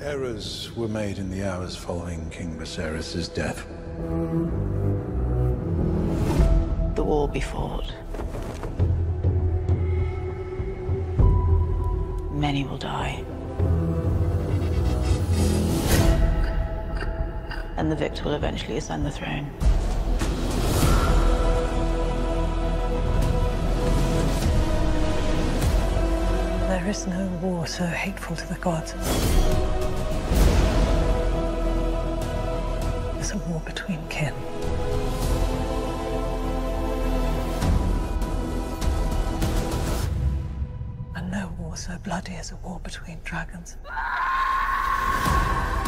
Errors were made in the hours following King Viserys' death. The war be fought. Many will die. And the victor will eventually ascend the throne. There is no war so hateful to the gods as a war between kin. And no war so bloody as a war between dragons.